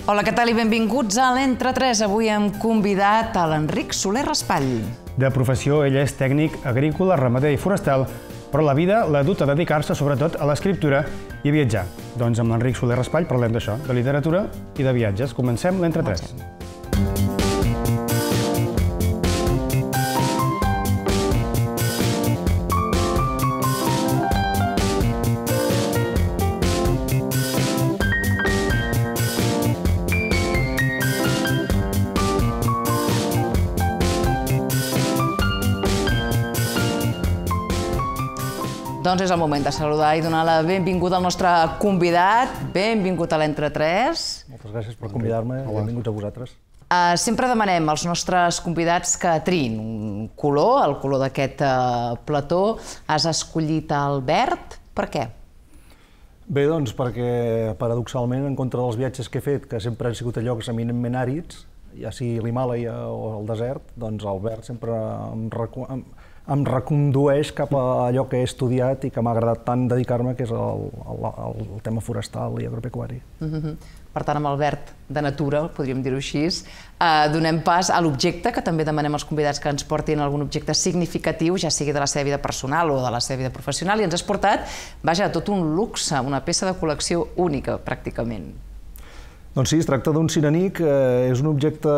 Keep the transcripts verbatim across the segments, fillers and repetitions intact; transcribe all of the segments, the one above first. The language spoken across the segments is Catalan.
Hola, què tal i benvinguts a l'Entre tres. Avui hem convidat a l'Enric Soler Raspall. De professió, ell és tècnic agrícola, ramader i forestal, però la vida l'ha dut a dedicar-se sobretot a l'escriptura i a viatjar. Doncs amb l'Enric Soler Raspall parlem d'això, de literatura i de viatges. Comencem l'Entre tres. Doncs és el moment de saludar i donar la benvinguda al nostre convidat. Benvingut a l'Entre tres. Moltes gràcies per convidar-me. Benvinguts a vosaltres. Sempre demanem als nostres convidats que triïn un color, el color d'aquest plató. Has escollit el verd. Per què? Bé, doncs perquè, paradoxalment, en contra dels viatges que he fet, que sempre han sigut a llocs eminentment àrids, ja sigui l'Himàlaia o el desert, doncs el verd sempre em recomana em recondueix cap a allò que he estudiat i que m'ha agradat tant dedicar-me, que és el, el, el tema forestal i agropecuari. Mm-hmm. Per tant, amb el verd de natura, podríem dir-ho així, eh, donem pas a l'objecte, que també demanem als convidats que ens portin algun objecte significatiu, ja sigui de la seva vida personal o de la seva vida professional, i ens has portat, vaja, tot un luxe, una peça de col·lecció única, pràcticament. Doncs sí, es tracta d'un cirenic, eh, és un objecte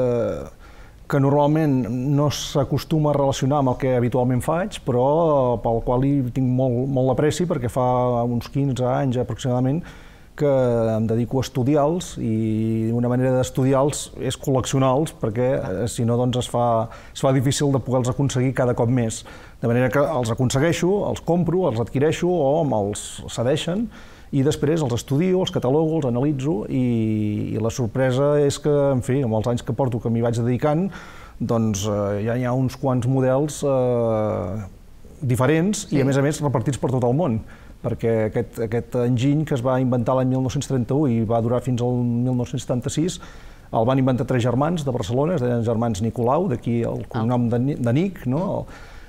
que normalment no s'acostuma a relacionar amb el que habitualment faig, però pel qual hi tinc molt, molt apreci, perquè fa uns quinze anys aproximadament que em dedico a estudiar-los, i una manera d'estudiar-los és col·leccionar-los, perquè si no doncs es fa, es fa difícil de poder-los aconseguir cada cop més. De manera que els aconsegueixo, els compro, els adquireixo o me'ls cedeixen, i després els estudio, els catalogo, els analitzo, i, i la sorpresa és que, en fi, amb els anys que porto que m'hi vaig dedicant, doncs eh, ja hi ha uns quants models eh, diferents, sí. I a més a més repartits per tot el món, perquè aquest, aquest enginy que es va inventar l'any mil nou-cents trenta-u i va durar fins al mil nou-cents setanta-sis, el van inventar tres germans de Barcelona, es deien germans Nicolau, d'aquí el cognom de, de Nic, no?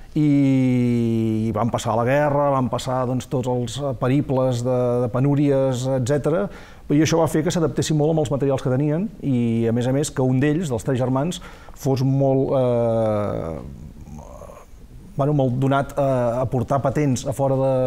I van passar la guerra, van passar doncs, tots els periples de, de penúries, etcètera. I això va fer que s'adaptessin molt amb els materials que tenien i, a més a més, que un d'ells, dels tres germans, fos molt, eh, bueno, molt donat a, a portar patents a fora de,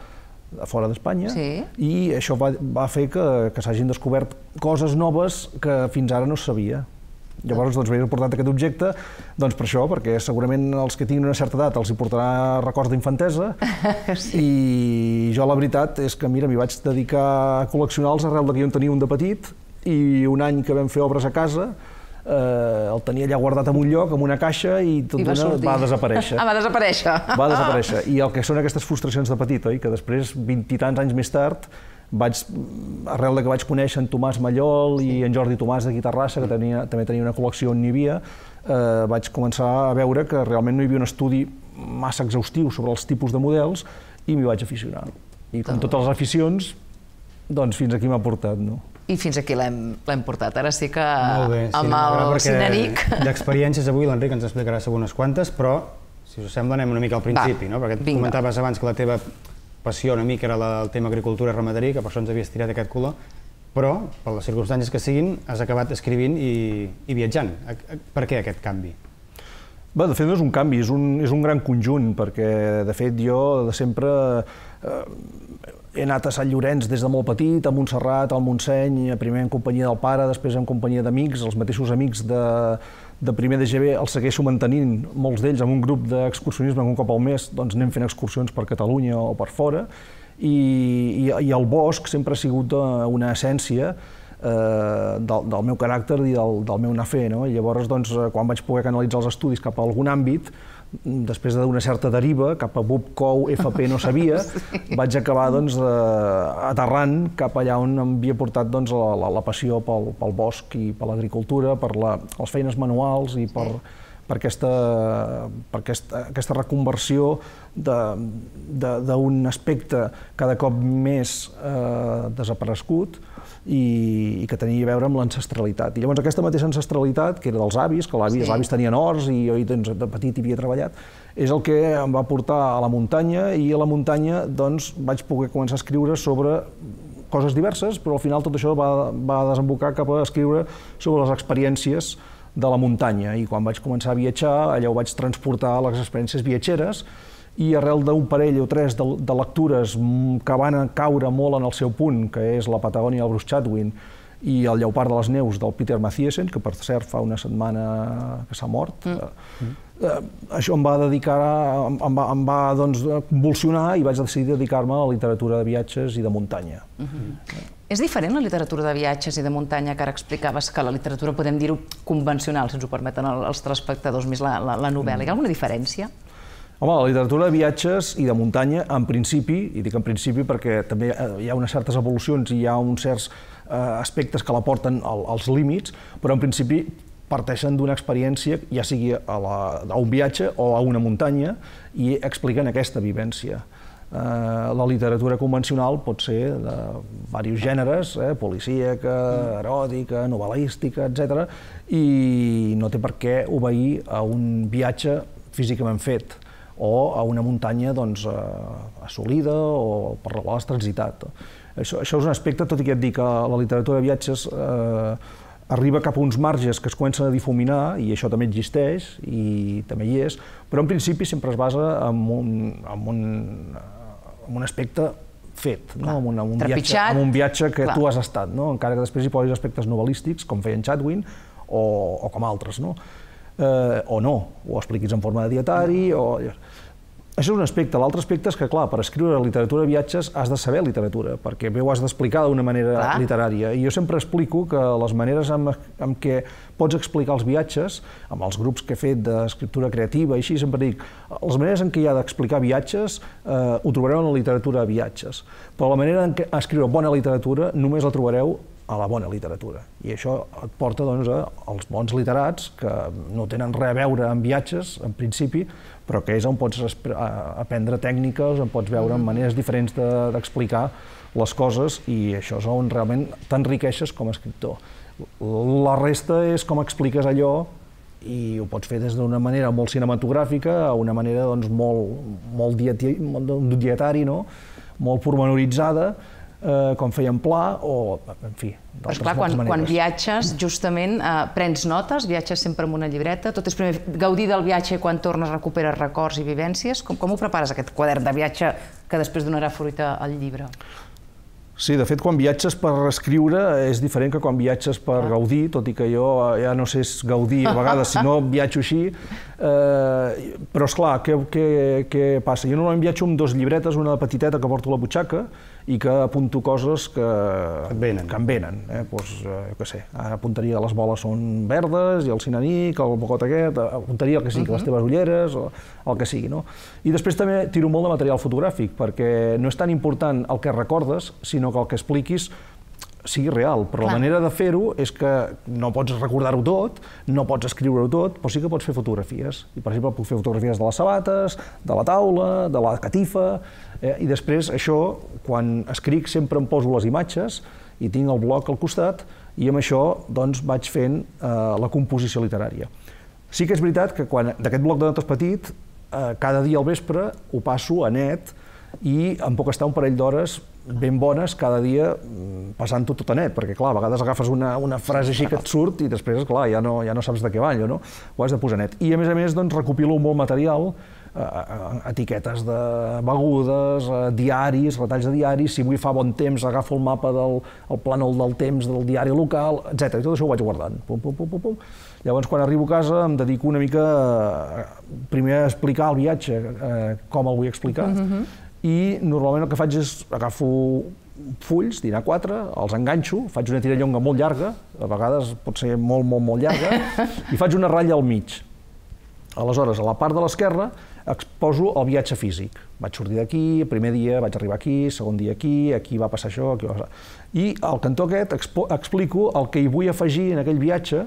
a fora d'Espanya, sí. I això va, va fer que, que s'hagin descobert coses noves que fins ara no es sabia. Llavors, doncs, m'he portat aquest objecte, doncs per això, perquè segurament els que tinguin una certa edat els hi portarà records d'infantesa, sí. I jo la veritat és que, mira, m'hi vaig dedicar a col·leccionar-los arrel que jo en tenia un de petit, i un any que vam fer obres a casa, eh, el tenia allà guardat en un lloc, en una caixa, i tot I va, d'una va desaparèixer. Ah, va desaparèixer. Va desaparèixer. I el que són aquestes frustracions de petit, oi? Que després, vint i tants anys més tard, vaig, arrel que vaig conèixer en Tomàs Mallol i en Jordi Tomàs d'aquí Terrassa, que tenia, també tenia una col·lecció on n'hi havia, eh, vaig començar a veure que realment no hi havia un estudi massa exhaustiu sobre els tipus de models i m'hi vaig aficionar. I com totes les aficions, doncs fins aquí m'ha portat, no? I fins aquí l'hem portat. Ara sí que bé, sí, amb el cineric... D'experiències avui l'Enric ens explicarà algunes quantes, però, si us sembla, anem una mica al principi, no? Perquè tu comentaves abans que la teva passió una mica era el tema agricultura i ramaderia, que per això ens havies tirat aquest color, però, per les circumstàncies que siguin, has acabat escrivint i, i viatjant. Per què aquest canvi? Bé, de fet no és un canvi, és un, és un gran conjunt, perquè, de fet, jo de sempre eh, he anat a Sant Llorenç des de molt petit, a Montserrat, al Montseny, primer en companyia del pare, després en companyia d'amics, els mateixos amics de, de primer de G B els segueixo mantenint, molts d'ells, amb un grup d'excursionisme que un cop al mes doncs anem fent excursions per Catalunya o per fora, i, i, i el bosc sempre ha sigut una essència eh, del, del meu caràcter i del, del meu anar a fer, no? I llavors, doncs, quan vaig poder canalitzar els estudis cap a algun àmbit, després d'una certa deriva, cap a B U P, C O U, F P no sabia, sí. Vaig acabar doncs, aterrant cap allà on em havia portat doncs, la, la, la passió pel, pel bosc i per l'agricultura, per la, les feines manuals i per, sí. per, aquesta, per aquesta, aquesta reconversió d'un aspecte cada cop més eh, desaparegut, i, i que tenia a veure amb l'ancestralitat. I llavors aquesta mateixa ancestralitat, que era dels avis, que l'avi, sí. els avis tenien horts i jo doncs, de petit hi havia treballat, és el que em va portar a la muntanya, i a la muntanya doncs, vaig poder començar a escriure sobre coses diverses, però al final tot això va, va desembocar cap a escriure sobre les experiències de la muntanya, i quan vaig començar a viatjar, allà ho vaig transportar a les experiències viatgeres, i arrel d'un parell o tres de, de lectures que van caure molt en el seu punt, que és la Patagònia del Bruce Chatwin i el Lleopard de les Neus del Peter Mathiesen, que per cert fa una setmana que s'ha mort. Mm. Eh, això em va dedicar, em va, em va doncs, convulsionar, i vaig decidir dedicar-me a la literatura de viatges i de muntanya. Mm-hmm. És diferent la literatura de viatges i de muntanya, que ara explicaves que la literatura, podem dir-ho, convencional, si ens ho permeten els telespectadors, més la, la, la novel·la. Hi ha alguna diferència? Home, la literatura de viatges i de muntanya, en principi, i dic en principi perquè també hi ha unes certes evolucions i hi ha uns certs eh, aspectes que la porten al, als límits, però en principi parteixen d'una experiència, ja sigui a, la, a un viatge o a una muntanya, i expliquen aquesta vivència. Eh, la literatura convencional pot ser de diversos gèneres, eh, policíaca, eròtica, novel·lística, etcètera, i no té per què obeir a un viatge físicament fet, o a una muntanya doncs, assolida o per la qual has transitat. Això, això és un aspecte, tot i que et dic que la literatura de viatges eh, arriba cap a uns marges que es comencen a difuminar, i això també existeix i també hi és, però en principi sempre es basa en un, en un, en un aspecte fet, no? en, un, en, un viatge, en un viatge que Clar. tu has estat, no? Encara que després hi posis aspectes novel·lístics, com feien Chatwin, o, o com altres. No? Eh, o no, o expliquis en forma de dietari, o... Això és un aspecte. L'altre aspecte és que, clar, per escriure literatura de viatges has de saber literatura, perquè bé ho has d'explicar d'una manera clar. literària. I jo sempre explico que les maneres amb, amb què pots explicar els viatges, amb els grups que he fet d'escriptura creativa, i així sempre dic, les maneres en què hi ha d'explicar viatges eh, ho trobareu en la literatura de viatges, però la manera en què escriure bona literatura només la trobareu a la bona literatura. I això et porta doncs, als bons literats, que no tenen res a veure amb viatges, en principi, però que és on pots aprendre tècniques, on pots veure maneres diferents d'explicar les coses, i això és on realment t'enriqueixes com a escriptor. La resta és com expliques allò, i ho pots fer des d'una manera molt cinematogràfica a una manera doncs, molt, molt dietari, molt dietari, no? Molt pormenoritzada, Eh, com feien Pla, o, en fi, d'altres moltes quan, maneres. Quan viatges, justament, eh, prens notes, viatges sempre amb una llibreta, tot és primer gaudir del viatge i quan tornes recuperes records i vivències. Com, com ho prepares, aquest quadern de viatge que després donarà fruita al llibre? Sí, de fet, quan viatges per escriure és diferent que quan viatges per ah. gaudir, tot i que jo ja no sé gaudir a vegades, si no viatjo així. Eh, però, esclar, què, què, què passa? Jo normalment viatjo amb dues llibretes, una petiteta que porto a la butxaca i que apunto coses que, que, venen. que em venen. Eh? Pues, eh, què sé, ara apuntaria les boles són verdes, i el sinanic, el bocot aquest, apuntaria el que sigui, uh -huh. les teves ulleres, o el que sigui. No? I després també tiro molt de material fotogràfic, perquè no és tan important el que recordes, sinó que el que expliquis sigui real, però Clar. la manera de fer-ho és que no pots recordar-ho tot, no pots escriure-ho tot, però sí que pots fer fotografies. I, per exemple, puc fer fotografies de les sabates, de la taula, de la catifa, eh, i després això, quan escric, sempre em poso les imatges i tinc el bloc al costat, i amb això doncs, vaig fent eh, la composició literària. Sí que és veritat que quan d'aquest bloc de notes petit, eh, cada dia al vespre ho passo a net, i em puc estar un parell d'hores ben bones cada dia passant-ho tot a net, perquè clar, a vegades agafes una, una frase així que et surt i després, clar, ja no, ja no saps de què va allò, no? Ho has de posar net. I a més a més, doncs, recopilo molt material, eh, etiquetes de begudes, eh, diaris, retalls de diaris, si vull fa bon temps agafo el mapa del el plànol del temps del diari local, etcètera. I tot això ho vaig guardant. Pum, pum, pum, pum, pum. Llavors, quan arribo a casa, em dedico una mica a, primer a explicar el viatge, eh, com el vull explicar, mm-hmm. i normalment el que faig és agafo fulls, dinar quatre, els enganxo, faig una tirallonga molt llarga, a vegades pot ser molt, molt, molt llarga, i faig una ratlla al mig. Aleshores, a la part de l'esquerra exposo el viatge físic. Vaig sortir d'aquí, el primer dia vaig arribar aquí, segon dia aquí, aquí va passar això, aquí va passar... I al cantó aquest explico el que hi vull afegir en aquell viatge,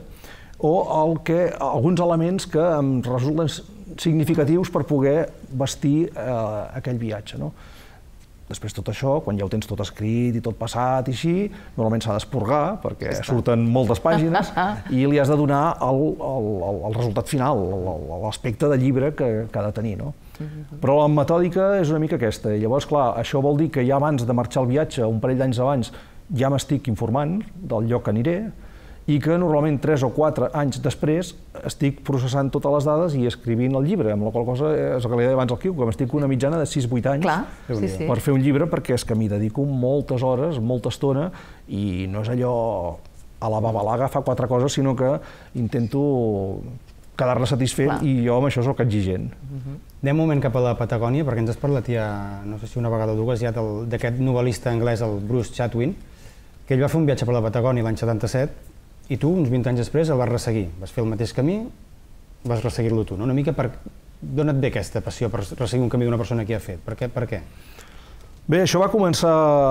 o el que, alguns elements que em resulten significatius per poder vestir eh, aquell viatge. No? Després tot això, quan ja ho tens tot escrit i tot passat i així, normalment s'ha d'esporgar, perquè Està. surten moltes pàgines, i li has de donar el, el, el resultat final, l'aspecte de llibre que, que ha de tenir. No? Però la metòdica és una mica aquesta. Llavors, clar, això vol dir que ja abans de marxar al viatge, un parell d'anys abans, ja m'estic informant del lloc que aniré, i que normalment tres o quatre anys després estic processant totes les dades i escrivint el llibre, amb la qual cosa és el que li deia abans al Quico, que m'estic una mitjana de sis vuit anys Clar, sí, sí. per fer un llibre, perquè és que m'hi dedico moltes hores, molta estona, i no és allò a la babalaga fa quatre coses, sinó que intento quedar-ne satisfet. Clar. I jo amb això soc exigent. Uh-huh. Anem un moment cap a la Patagònia, perquè ens has parlat ja, no sé si una vegada o dues, ja d'aquest novel·lista anglès, el Bruce Chatwin, que ell va fer un viatge per la Patagònia l'any setanta-set, i tu, uns vint anys després, el vas resseguir. Vas fer el mateix camí, vas resseguir-lo tu, no? Una mica per... D'on et ve aquesta passió per resseguir un camí d'una persona que ha fet? Per què? Per què? Bé, això va començar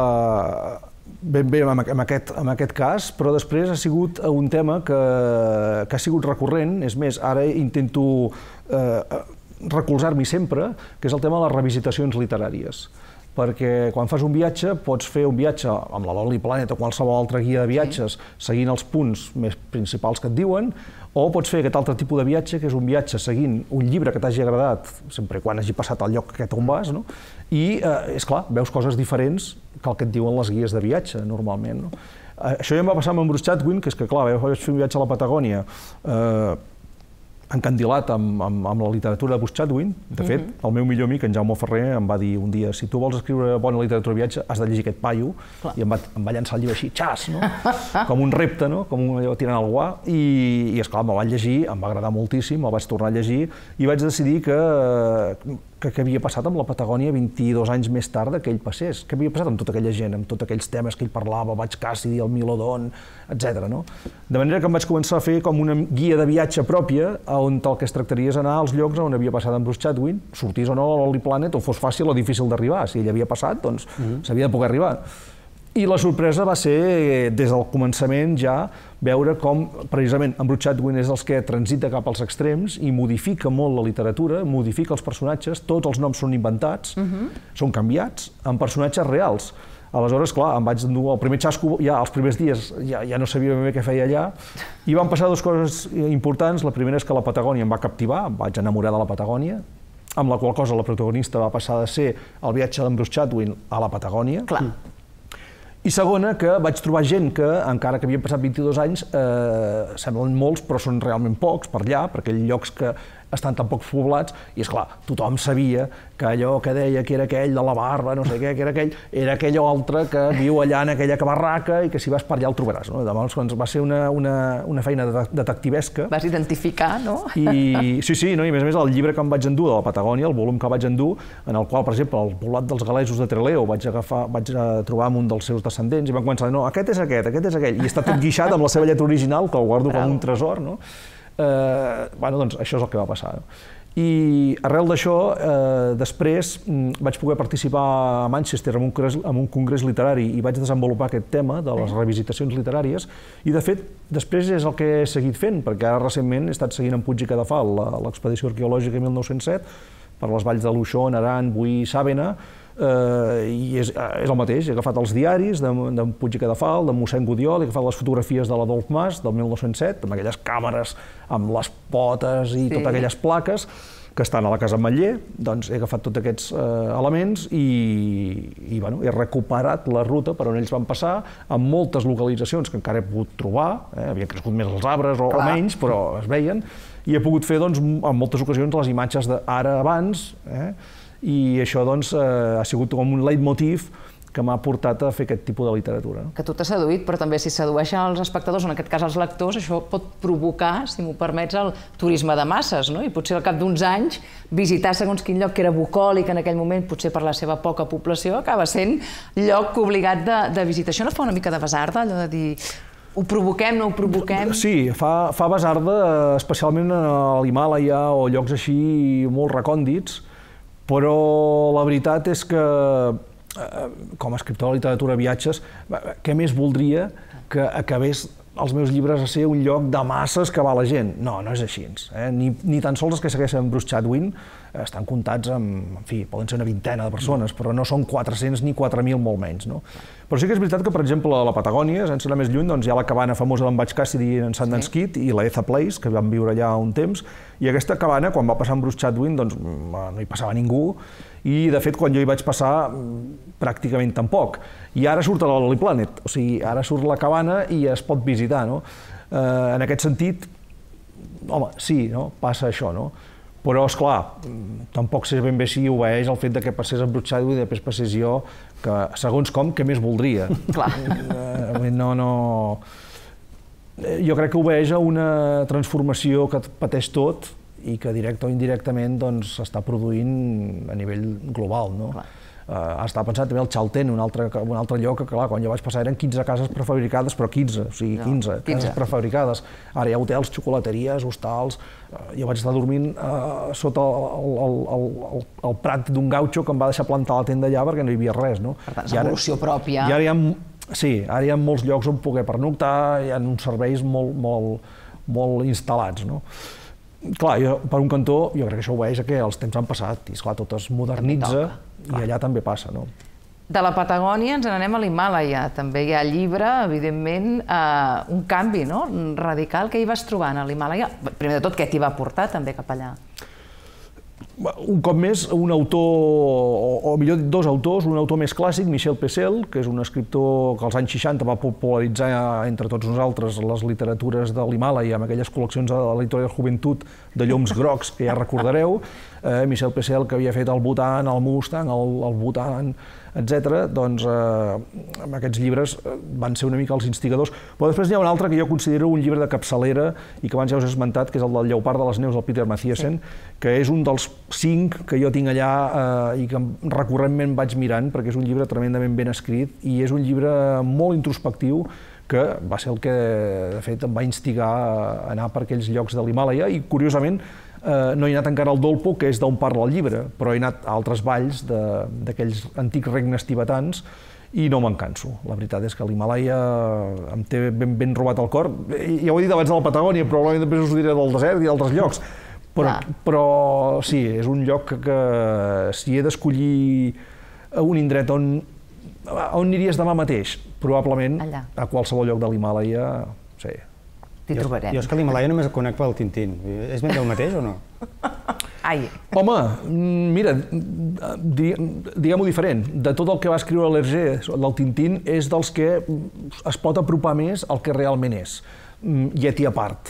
ben bé en aquest, en aquest cas, però després ha sigut un tema que, que ha sigut recurrent. És més, ara intento eh, recolzar-m'hi sempre, que és el tema de les revisitacions literàries. Perquè quan fas un viatge, pots fer un viatge amb la Lonely Planet o qualsevol altra guia de viatges, seguint els punts més principals que et diuen, o pots fer aquest altre tipus de viatge, que és un viatge seguint un llibre que t'hagi agradat, sempre quan hagi passat al lloc aquest on vas, no? I, eh, és clar, veus coses diferents que el que et diuen les guies de viatge, normalment. No? Eh, això ja em va passar amb en Bruce Chatwin, que és que, clar, vaig fer un viatge a la Patagònia, eh, encandilat amb, amb, amb la literatura de Bruce Chatwin. De fet, uh-huh. el meu millor amic, en Jaume Ferrer, em va dir un dia: si tu vols escriure bona literatura de viatge, has de llegir aquest paio. Clar. I em va, em va llançar el llibre així, xas, no? Com un repte, no? Com un, allò, tirant al guà. I, i esclar, me'l vaig llegir, em va agradar moltíssim, el vaig tornar a llegir, i vaig decidir que, que què havia passat amb la Patagònia vint-i-dos anys més tard que ell passés. Què havia passat amb tota aquella gent, amb tots aquells temes que ell parlava, el Butch Cassidy, el Milodon, etcètera. No? De manera que em vaig començar a fer com una guia de viatge pròpia, on el que es tractaria és anar als llocs on havia passat en Bruce Chatwin, sortís o no a l'Only Planet, o fos fàcil o difícil d'arribar. Si ell havia passat, doncs uh-huh. s'havia de poder arribar. I la sorpresa va ser, des del començament ja, veure com, precisament, en Bruce Chatwin és dels que transita cap als extrems i modifica molt la literatura, modifica els personatges, tots els noms són inventats, uh-huh. són canviats, en personatges reals. Aleshores, clar, em vaig endur el primer xasco, ja els primers dies ja, ja no sabia ben bé què feia allà, i van passar dues coses importants. La primera és que la Patagònia em va captivar, em vaig enamorar de la Patagònia, amb la qual cosa la protagonista va passar de ser el viatge d'en Bruce Chatwin a la Patagònia. Clar. I segona, que vaig trobar gent que, encara que havien passat vint-i-dos anys, eh, semblen molts, però són realment pocs per allà, perquè hi ha llocs que estan tan poc poblats, i esclar, tothom sabia que allò que deia que era aquell de la barba, no sé què, que era aquell, era aquell altre que viu allà en aquella barraca i que si vas per allà el trobaràs. No? Llavors, va ser una, una, una feina detectivesca. Vas identificar, no? I, sí, sí, no? I a més a més el llibre que em vaig endur de la Patagònia, el volum que vaig endur, en el qual, per exemple, el poblat dels galesos de Trelew vaig agafar, vaig trobar amb un dels seus descendents i van començar a dir, no, aquest és aquest, aquest és aquell, i està tot guixat amb la seva lletra original, que el guardo com un tresor, no? Eh, bueno, doncs això és el que va passar. I arrel d'això, eh, després vaig poder participar a Manchester en un, congrés, en un congrés literari i vaig desenvolupar aquest tema de les revisitacions literàries, i de fet després és el que he seguit fent, perquè ara recentment he estat seguint en Puig i Cadafal l'expedició arqueològica mil nou-cents set per les valls de l'Uixón, Aran, Boí i Sàvena, eh, i és, és el mateix. He agafat els diaris d'en Puig i Cadafal, de mossèn Gudiol, he agafat les fotografies de l'Adolf Mas del mil nou-cents set, amb aquelles càmeres amb les potes i sí. totes aquelles plaques que estan a la casa Ametller. Doncs he agafat tots aquests eh, elements i, i bueno, he recuperat la ruta per on ells van passar, amb moltes localitzacions que encara he pogut trobar, eh, havien crescut més els arbres o, o menys, però es veien, i he pogut fer doncs, en moltes ocasions les imatges d'ara abans, eh, i això doncs, eh, ha sigut com un leitmotiv que m'ha portat a fer aquest tipus de literatura. Que tu t'has seduït, però també si sedueixen els espectadors, en aquest cas els lectors, això pot provocar, si m'ho permets, el turisme de masses, no? I potser al cap d'uns anys visitar segons quin lloc que era bucòlic en aquell moment, potser per la seva poca població, acaba sent lloc obligat de, de visitar. Això no fa una mica de basarda, allò de dir ho provoquem, no ho provoquem? Sí, fa, fa basarda, especialment a l'Himàlaia o llocs així molt recòndits, però la veritat és que com a escriptor de literatura de viatges, què més voldria que acabés els meus llibres a ser un lloc de masses que va la gent. No, no és així. Eh? Ni, ni tan sols els que segueixen Bruce Chatwin estan comptats amb, en fi, poden ser una vintena de persones, però no són quatre-cents ni quatre mil, molt menys. No? Però sí que és veritat que, per exemple, a la Patagònia, sense anar més lluny, doncs, hi ha la cabana famosa d'en Butch Cassidy en Sundance sí. Kid i la Eza Place, que van viure allà un temps, i aquesta cabana, quan va passar amb Bruce Chatwin, doncs no hi passava ningú, i, de fet, quan jo hi vaig passar, pràcticament tampoc. I ara surt a la Lonely Planet, o sigui, ara surt la cabana i es pot visitar, no? Eh, en aquest sentit, home, sí, no? Passa això, no? Però, esclar, tampoc sé ben bé si obeeix el fet de que passés en Bruce Chatwin i després passés jo, que, segons com, què més voldria. Clar. Eh, no, no... Jo crec que obeeix a una transformació que pateix tot i que directe o indirectament doncs, s'està produint a nivell global, no? Clar. Uh, està pensat també el Chaltén, un altre, un altre lloc que, clar, quan jo vaig passar eren quinze cases prefabricades, però quinze, o sigui, quinze, no, quinze. Cases prefabricades. Ara hi ha hotels, xocolateries, hostals... Uh, jo vaig estar dormint uh, sota el, el, el, el, el prat d'un gautxo que em va deixar plantar la tenda allà perquè no hi havia res, no? Per tant, és evolució pròpia. I ara hi ha, sí, ara hi ha molts llocs on poder pernoctar, hi ha uns serveis molt, molt, molt instal·lats, no? Clar, jo, per un cantó, jo crec que això obeeix a que els temps han passat i, esclar, tot es modernitza i allà també passa, no? De la Patagònia ens n'anem a l'Himàlaia. També hi ha llibre, evidentment, eh, un canvi, no?, radical. Què hi vas trobant a l'Himàlaia? Primer de tot, què t'hi va portar també cap allà? Un cop més, un autor, o, o millor dit, dos autors, un autor més clàssic, Michel Pecel, que és un escriptor que als anys seixanta va popularitzar entre tots nosaltres les literatures de l'Himàlaia, amb aquelles col·leccions de la literatura de joventut de lloms grocs, que ja recordareu. Eh, Michel Pecel, que havia fet el Bhutan, el Mustang, el, el Bhutan, etcètera, doncs eh, amb aquests llibres van ser una mica els instigadors. Però després n'hi ha un altre que jo considero un llibre de capçalera i que abans ja us he esmentat, que és el del Lleopard de les Neus, del Peter Mathiesen, sí. que és un dels cinc que jo tinc allà eh, i que recurrentment vaig mirant, perquè és un llibre tremendament ben escrit i és un llibre molt introspectiu que va ser el que, de fet, em va instigar a anar per aquells llocs de l'Himàlaia i, curiosament, Uh, no he anat encara al Dolpo, que és d'on parla el llibre, però he anat a altres valls d'aquells antics regnes tibetans i no me'n canso. La veritat és que l'Himàlaia em té ben, ben robat el cor. Ja ho he dit abans de la Patagònia, però probablement després us ho diré del desert i d'altres llocs. Però, però sí, és un lloc que, que si he d'escollir un indret on, on aniries demà mateix, probablement allà. A qualsevol lloc de l'Himàlaia, sí. T'hi trobarem. Jo és que l'Himàlaia només el conec pel Tintín. És ben del mateix o no? Ai. Home, mira, diguem-ho diferent. De tot el que va escriure l'Hergé del Tintín és dels que es pot apropar més al que realment és. Yeti a part.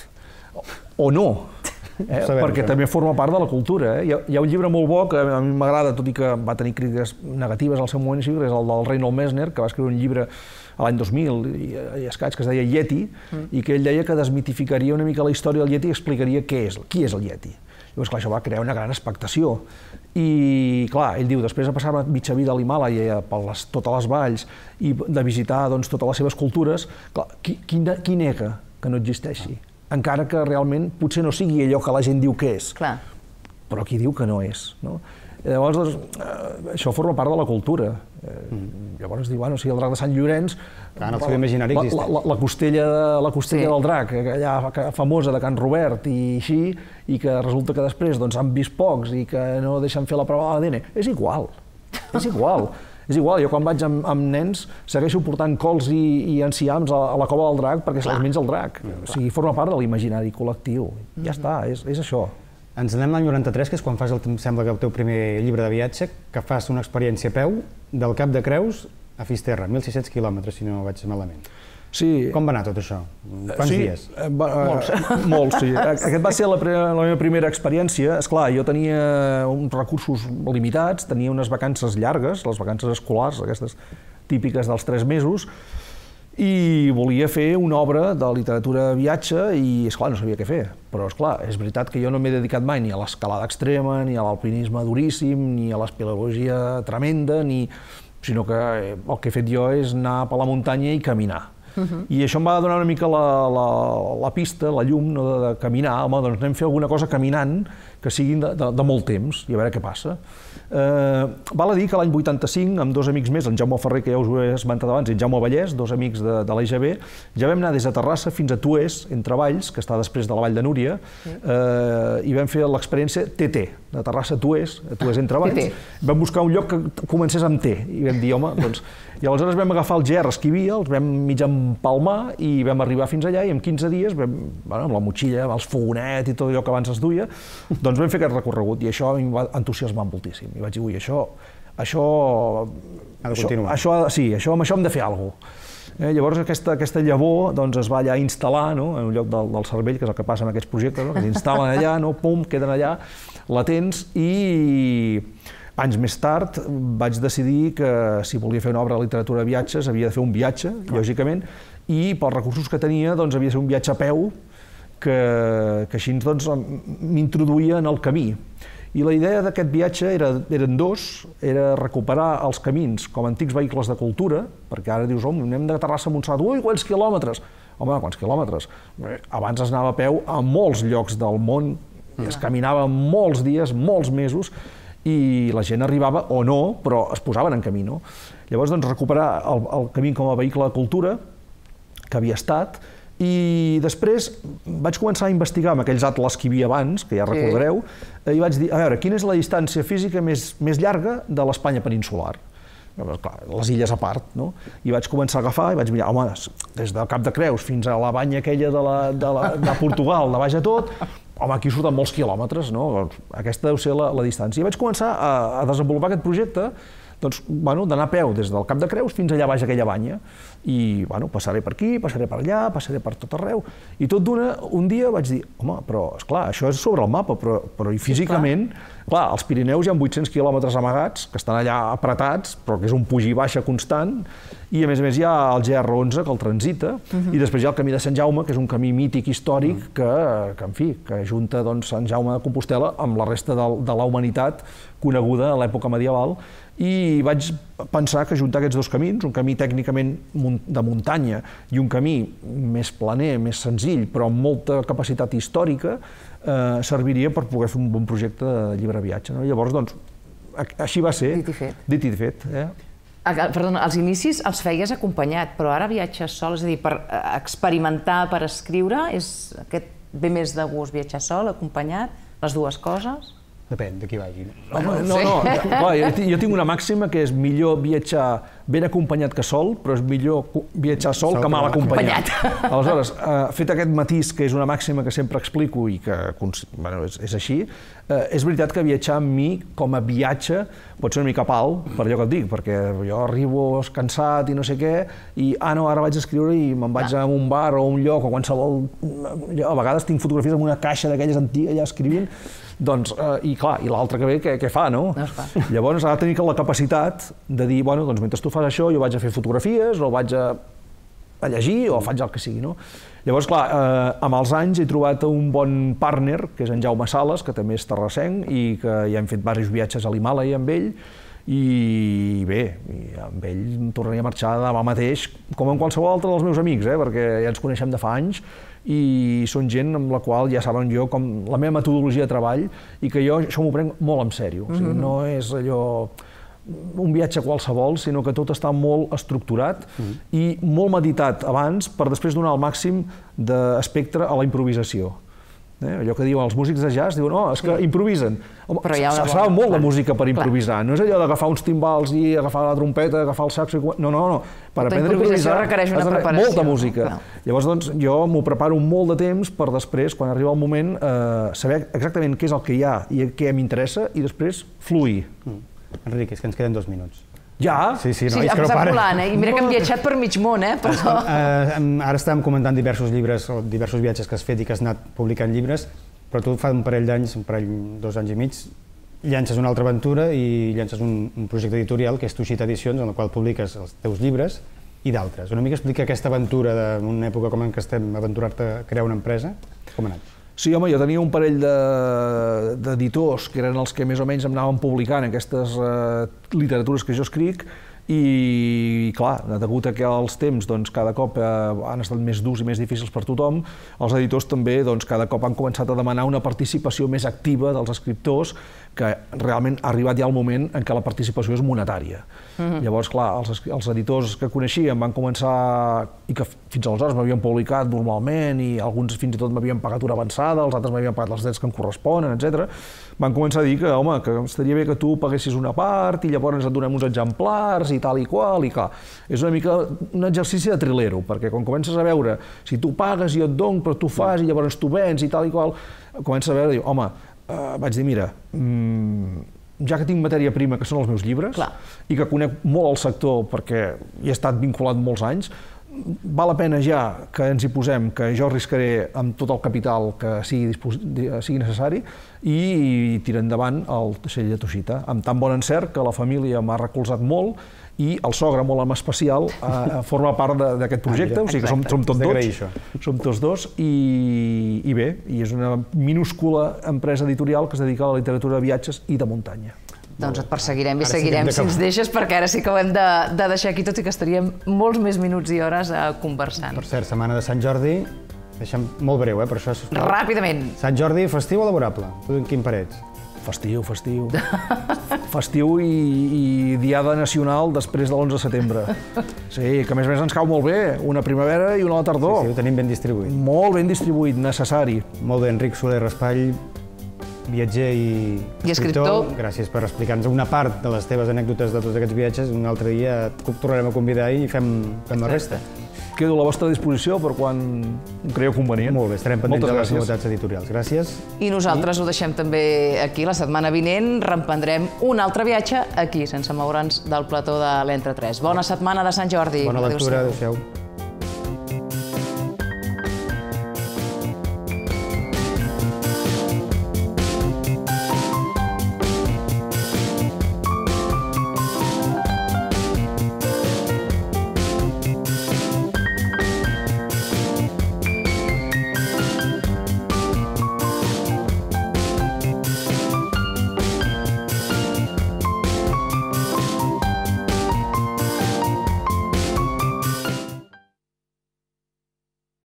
O no. Eh? Sabem, perquè sabem. També forma part de la cultura. Eh? Hi, ha, hi ha un llibre molt bo que a mi m'agrada, tot i que va tenir crítiques negatives al seu moment, és el del Reinhold Messner, que va escriure un llibre a l'any dos mil i, i escaig, que es deia Yeti, mm. i que ell deia que desmitificaria una mica la història del Yeti i explicaria què és, qui és el Yeti. Llavors, clar, això va crear una gran expectació. I, clar, ell diu, després de passar mitja vida a l'Himàlaia, per les, totes les valls, i de visitar doncs, totes les seves cultures, clar, qui, qui, qui nega que no existeixi? Encara que realment potser no sigui allò que la gent diu que és, clar. Però qui diu que no és, no? Llavors, doncs, eh, això forma part de la cultura. Eh, mm. Llavors, diu, bueno, si el drac de Sant Llorenç... Clar, en el seu imaginari existeix. La, la, la costella, la costella sí. del drac, allà famosa de Can Robert i així, i que resulta que després doncs, han vist pocs i que no deixen fer la prova de l'A D N. És igual, és igual. És igual, jo quan vaig amb, amb nens segueixo portant cols i, i enciams a, a la cova del drac perquè se'ls menja el drac. O sigui, forma part de l'imaginari col·lectiu. Ja mm-hmm. està, és, és això. Ens anem l'any noranta-tres, que és quan fas, el, sembla que el teu primer llibre de viatge, que fas una experiència a peu del Cap de Creus a Fisterra, mil sis-cents quilòmetres, si no vaig malament. Sí. Com va anar tot això? Quants sí, dies? Va, molts. Molts, sí. Aquest va ser la, la meva primera experiència. Esclar, jo tenia uns recursos limitats, tenia unes vacances llargues, les vacances escolars, aquestes típiques dels tres mesos, i volia fer una obra de literatura de viatge i, esclar, no sabia què fer. Però, esclar, és veritat que jo no m'he dedicat mai ni a l'escalada extrema, ni a l'alpinisme duríssim, ni a l'espeleologia tremenda, ni... sinó que el que he fet jo és anar per la muntanya i caminar. Uh-huh. I això em va donar una mica la, la, la pista, la llum, no, de, de caminar. Home, doncs anem a fer alguna cosa caminant que siguin de, de, de molt temps i a veure què passa. Eh, val a dir que l'any vuitanta-cinc, amb dos amics més, en Jaume Ferrer, que ja us ho he esmentat abans, i en Jaume Vallès, dos amics de, de l'E G B, ja vam anar des de Terrassa fins a Tuès, entre Valls, que està després de la Vall de Núria, eh, i vam fer l'experiència T T, de Terrassa a Tuès, a Tuès entre Valls. Vam buscar un lloc que comencés amb T, i vam dir, home, doncs... I aleshores vam agafar els gerres que hi havia, els vam mig empalmar i vam arribar fins allà i en quinze dies, vam, bueno, amb la motxilla, amb els fogonet i tot allò que abans es duia, doncs vam fer aquest recorregut i això em va entusiasmar moltíssim. I vaig dir, ui, això... això ha de continuar. Això, això, sí, això, amb això hem de fer alguna cosa. Eh, llavors aquesta, aquesta llavor doncs, es va allà instal·lar, no?, en un lloc del, del cervell, que és el que passa amb aquests projectes, no?, que s'instal·len allà, no?, pum, queden allà, latents, i anys més tard vaig decidir que si volia fer una obra de literatura de viatges havia de fer un viatge, lògicament, i pels recursos que tenia doncs, havia de ser un viatge a peu que, que així doncs, m'introduïa en el camí. I la idea d'aquest viatge era, eren dos, era recuperar els camins com a antics vehicles de cultura, perquè ara dius, home, anem de Terrassa a Montserrat, ui, quants quilòmetres! Home, quants quilòmetres? Abans es anava a peu a molts llocs del món, i es caminava molts dies, molts mesos, i la gent arribava, o no, però es posaven en camí, no? Llavors, doncs, recuperar el, el camí com a vehicle de cultura, que havia estat, i després vaig començar a investigar amb aquells atles que hi havia abans, que ja recordareu, i vaig dir, a veure, quina és la distància física més, més llarga de l'Espanya peninsular? Clar, les illes a part, no? I vaig començar a agafar i vaig mirar, home, des del Cap de Creus fins a la banya aquella de, la, de, la, de Portugal, de baix a tot, home, aquí surten molts quilòmetres, no? Aquesta deu ser la, la distància. I vaig començar a, a desenvolupar aquest projecte, doncs, bueno, d'anar a peu des del Cap de Creus fins allà baix aquella banya. I, bueno, passaré per aquí, passaré per allà, passaré per tot arreu. I tot d'una, un dia vaig dir, home, però, esclar, això és sobre el mapa, però, però i físicament, clar, als Pirineus hi ha vuit-cents quilòmetres amagats, que estan allà apretats, però que és un puig i baixa constant, i a més a més hi ha el G R onze, que el transita, uh-huh. i després hi ha el Camí de Sant Jaume, que és un camí mític històric, uh-huh. que, que, en fi, que ajunta doncs, Sant Jaume de Compostela amb la resta de, de la humanitat coneguda a l'època medieval, i vaig pensar que juntar aquests dos camins, un camí tècnicament de muntanya i un camí més planer, més senzill, però amb molta capacitat històrica, eh, serviria per poder fer un bon projecte de llibre-viatge. No? Llavors, doncs, així va ser. Dit i fet. Dit i fet. Eh? Perdona, els inicis els feies acompanyat, però ara viatges sol, és a dir, per experimentar, per escriure, és aquest ve més de gust viatjar sol, acompanyat, les dues coses? Depèn de qui vagi. No, no, no, no. Clar, jo tinc una màxima que és millor viatjar ben acompanyat que sol, però és millor viatjar sol, sol que mal acompanyat. acompanyat. Aleshores, eh, fet aquest matís, que és una màxima que sempre explico i que bueno, és, és així, eh, és veritat que viatjar amb mi com a viatge pot ser una mica pal, per allò que et dic, perquè jo arribo cansat i no sé què, i ah, no, ara vaig a escriure i me'n vaig a un bar o un lloc o qualsevol... Jo a vegades tinc fotografies amb una caixa d'aquelles antigues allà escrivint, doncs, eh, i clar, i l'altre que ve, què, què fa, no? No es fa. Llavors ha de tenir la capacitat de dir, bueno, doncs mentre tu fas això jo vaig a fer fotografies o vaig a, a llegir o faig el que sigui, no? Llavors, clar, eh, amb els anys he trobat un bon partner, que és en Jaume Sales, que també és terrassenc i que ja hem fet diversos viatges a l'Himàlaia amb ell, i bé, i amb ell tornaria a marxar demà mateix, com amb qualsevol altre dels meus amics, eh, perquè ja ens coneixem de fa anys, i són gent amb la qual ja saben jo com la meva metodologia de treball i que jo això m'ho prenc molt en sèrio. O sigui, no és allò un viatge qualsevol, sinó que tot està molt estructurat i molt meditat abans per després donar el màxim d'espectre a la improvisació. Eh? Allò que diuen els músics de jazz, diuen, oh, és que improvisen. Home, se sap molt de música per improvisar, no és allò d'agafar uns timbals i agafar la trompeta, agafar el saxo... No, no, no. Per aprendre a improvisar requereix una preparació. Molta música. Llavors, doncs, jo m'ho preparo molt de temps per després, quan arriba el moment, eh, saber exactament què és el que hi ha i què m'interessa i després fluir. Enric, és que ens queden dos minuts. Ja? Sí, sí, no, sí, és que no para. Volant, eh? I mira que hem viatjat per mig món, eh? Però... Uh, ara estàvem comentant diversos llibres o diversos viatges que has fet i que has anat publicant llibres, però tu fa un parell d'anys, un parell, dos anys i mig, llances una altra aventura i llances un, un projecte editorial que és Tuixit Edicions, en el qual publiques els teus llibres i d'altres. Una mica explica aquesta aventura d'una època com en què estem aventurar-te a crear una empresa. Com ha anat? Sí, home, jo tenia un parell d'editors que eren els que més o menys em anaven publicant aquestes eh, literatures que jo escric i, clar, degut a que els temps doncs, cada cop eh, han estat més durs i més difícils per tothom, els editors també doncs, cada cop han començat a demanar una participació més activa dels escriptors, que realment ha arribat ja el moment en què la participació és monetària. Mm-hmm. Llavors, clar, els, els editors que coneixíem van començar, i que fins aleshores m'havien publicat normalment, i alguns fins i tot m'havien pagat una avançada, els altres m'havien pagat els drets que em corresponen, etcètera, van començar a dir que, home, que estaria bé que tu paguessis una part i llavors et donem uns exemplars i tal i qual, i clar, és una mica un exercici de trilero, perquè quan comences a veure si tu pagues i jo et dono, però tu fas i llavors tu vens i tal i qual, comences a veure i diu, home, Uh, vaig dir, mira, mm, ja que tinc matèria prima, que són els meus llibres, clar, i que conec molt el sector perquè hi he estat vinculat molts anys, val la pena ja que ens hi posem, que jo arriscaré amb tot el capital que sigui, sigui necessari i, i tirar endavant el Teixell de Toixita, amb tan bon encert que la família m'ha recolzat molt i el sogre, molt en especial, eh, forma part d'aquest projecte, o sigui que som, som tots dos, som tots dos, i, i bé, i és una minúscula empresa editorial que es dedica a la literatura de viatges i de muntanya. Doncs et perseguirem i seguirem si ens deixes, perquè ara sí que ho hem de, de deixar aquí, tot i que estaríem molts més minuts i hores uh, conversant. Per cert, setmana de Sant Jordi, deixem molt breu, eh, per això... Ràpidament. Sant Jordi, festiu o laborable? Tu en quin parets? Festiu, festiu. Festiu i, i diada nacional després de l'onze de setembre. Sí, que a més a més ens cau molt bé, una primavera i una a la tardor. Sí, sí, ho tenim ben distribuït. Molt ben distribuït, necessari. Molt bé, Enric Soler Raspall, viatger i, I escriptor. Gràcies per explicar-nos una part de les teves anècdotes de tots aquests viatges. Un altre dia et tornarem a convidar i fem, fem la resta. Quedo a la vostra disposició per quan ho creieu convenient. Molt bé, estarem pendents de les novetats editorials. Gràcies. I nosaltres I... ho deixem també aquí. La setmana vinent reemprendrem un altre viatge aquí, sense moure'ns del plató de l'Entre tres. Bona setmana de Sant Jordi. Bona lectura, adéu-siau.